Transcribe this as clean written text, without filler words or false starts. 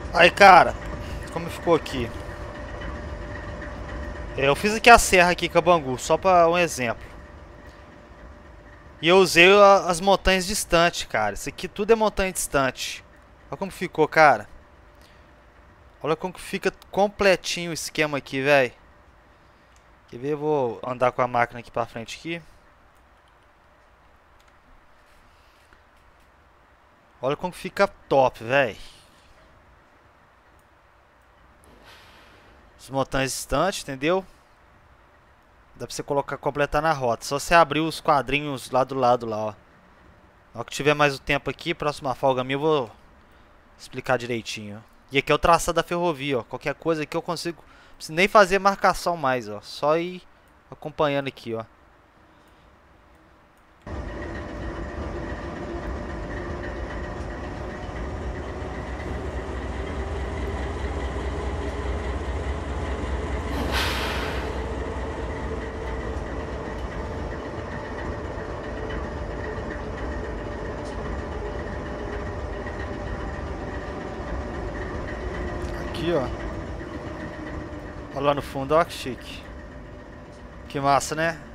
Aí, cara, como ficou aqui? Eu fiz aqui a serra aqui, Cabangu, só para um exemplo. E eu usei as montanhas distantes, cara. Isso aqui tudo é montanha distante. Olha como ficou, cara. Olha como que fica completinho o esquema aqui, velho. Quer ver? Eu vou andar com a máquina aqui pra frente aqui. Olha como que fica top, velho. As montanhas distantes, entendeu? Dá pra você colocar, completar na rota. Só você abrir os quadrinhos lá do lado lá, ó. Na hora que tiver mais o tempo aqui, próxima folga minha, eu vou explicar direitinho. E aqui é o traçado da ferrovia, ó. Qualquer coisa aqui eu consigo. Não preciso nem fazer marcação mais, ó. Só ir acompanhando aqui, ó. Aqui, ó. Olha lá no fundo, ó, que chique. Que massa, né?